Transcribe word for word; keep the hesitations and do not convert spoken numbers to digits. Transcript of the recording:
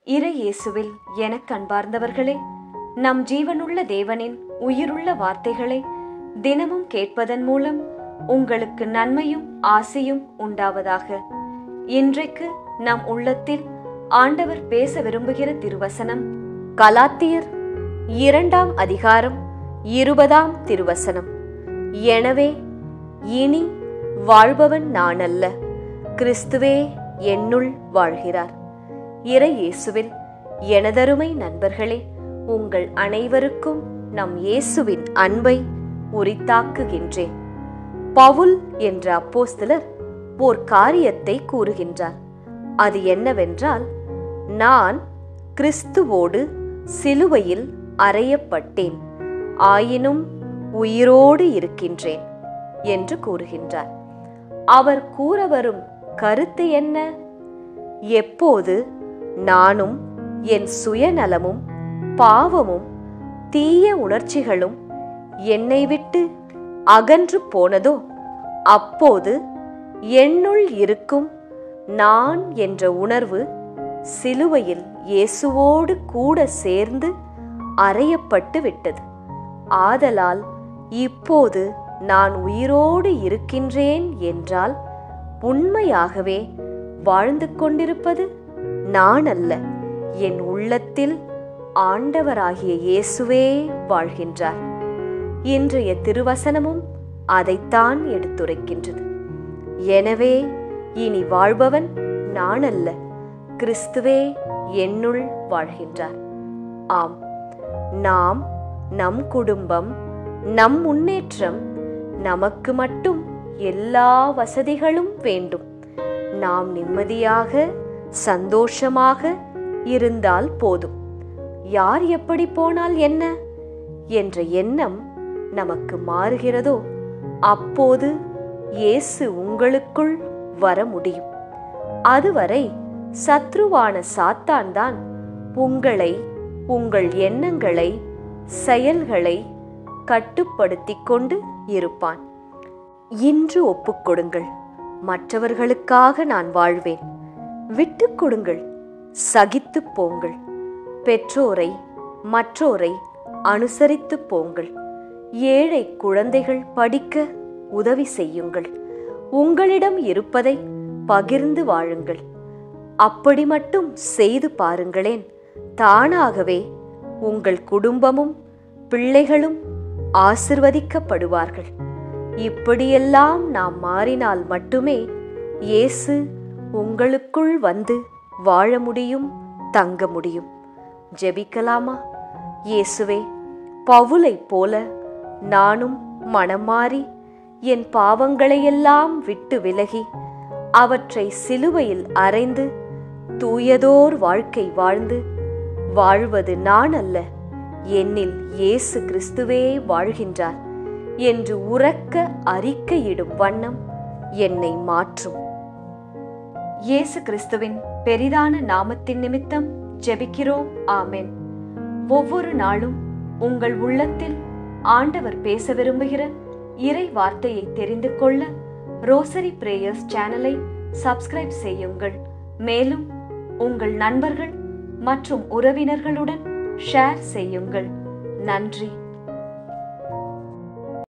இறை இயேசுவில் எனக் அன்பார்ந்தவர்களே, நம் ஜீவனுள்ள தேவனின் உயிருள்ள வார்த்தைகளை தினமும் கேட்பதன் மூலம் உங்களுக்கு நன்மையும் ஆசையும் உண்டாவதாக. இன்றைக்கு நம் உள்ளத்தில் ஆண்டவர் பேச விரும்புகிற திருவசனம் கலாத்தியர் இரண்டாம் அதிகாரம் இருபதாம் திருவசனம். எனவே இனி வாழ்பவன் நான் அல்ல, கிறிஸ்துவே என்னுள் வாழ்கிறார். இறை இயேசுவில் எனதருமை நண்பர்களே, உங்கள் அனைவருக்கும் நம் இயேசுவின் அன்பை உரித்தாக்குகின்றேன். பவுல் என்ற அப்போஸ்தலர் ஓர் காரியத்தை கூறுகின்றார். அது என்னவென்றால், நான் கிறிஸ்துவோடு சிலுவையில் அறையப்பட்டேன், ஆயினும் உயிரோடு இருக்கின்றேன் என்று கூறுகின்றார். அவர் கூற வரும் கருத்து என்ன? எப்போது நானும் என் சுயநலமும் பாவமும் தீய உணர்ச்சிகளும் என்னை விட்டு அகன்று போனதோ, அப்போது என்னுள் இருக்கும் நான் என்ற உணர்வு சிலுவையில் இயேசுவோடு கூட சேர்ந்து அறையப்பட்டு விட்டது. ஆதலால் இப்போது நான் உயிரோடு இருக்கின்றேன் என்றால் உண்மையாகவே வாழ்ந்து கொண்டிருப்பது நான் அல்ல, என் உள்ளத்தில் ஆண்டவராகிய இயேசுவே வாழ்கின்றார். இன்றைய திருவசனமும் அதைத்தான் எடுத்துரைக்கின்றது. எனவே இனி வாழ்பவன் நான் அல்ல, கிறிஸ்துவே என்னுள் வாழ்கின்றார். ஆம், நாம், நம் குடும்பம், நம் முன்னேற்றம், நமக்கு மட்டும் எல்லா வசதிகளும் வேண்டும், நாம் நிம்மதியாக சந்தோஷமாக இருந்தால் போதும், யார் எப்படி போனால் என்ன என்ற எண்ணம் நமக்கு மாறுகிறதோ, அப்போது இயேசு உங்களுக்குள் வர முடியும். அதுவரை சத்ருவான சாத்தான் தான் உங்களை, உங்கள் எண்ணங்களை, செயல்களை கட்டுப்படுத்திக் கொண்டு இருப்பான். இன்று ஒப்புக்கொடுங்கள், மற்றவர்களுக்காக நான் வாழ்வேன். விட்டு கொடுங்கள், சகித்து போங்கள். பெற்றோரை, மற்றோரை அனுசரித்து போங்கள். ஏழை குழந்தைகள் படிக்க உதவி செய்யுங்கள். உங்களிடம் இருப்பதை பகிர்ந்து வாழுங்கள். அப்படி மட்டும் செய்து பாருங்களேன், தானாகவே உங்கள் குடும்பமும் பிள்ளைகளும் ஆசிர்வதிக்கப்படுவார்கள். இப்படியெல்லாம் நாம் மாறினால் மட்டுமே இயேசு உங்களுக்குள் வந்து வாழ முடியும், தங்க முடியும். ஜெபிக்கலாமா? இயேசுவே, பவுலை போல நானும் மனம் மாறி என் பாவங்களையெல்லாம் விட்டு விலகி அவற்றை சிலுவையில் அறைந்து தூயதோர் வாழ்க்கை வாழ்ந்து வாழ்வது நான் அல்ல, என்னில் இயேசு கிறிஸ்துவே வாழ்கின்றார் என்று உரக்க அறிக்கையிடும் வண்ணம் என்னை மாற்றும். இயேசு கிறிஸ்துவின் பெரிதான நாமத்தின் நிமித்தம் ஜெபிக்கிறோம். ஆமென். ஒவ்வொரு நாளும் உங்கள் உள்ளத்தில் ஆண்டவர் பேச விரும்புகிற இறை வார்த்தையை தெரிந்து கொள்ள ரோசரி பிரேயர்ஸ் சேனலை சப்ஸ்கிரைப் செய்யுங்கள். மேலும் உங்கள் நண்பர்கள் மற்றும் உறவினர்களுடன் ஷேர் செய்யுங்கள். நன்றி.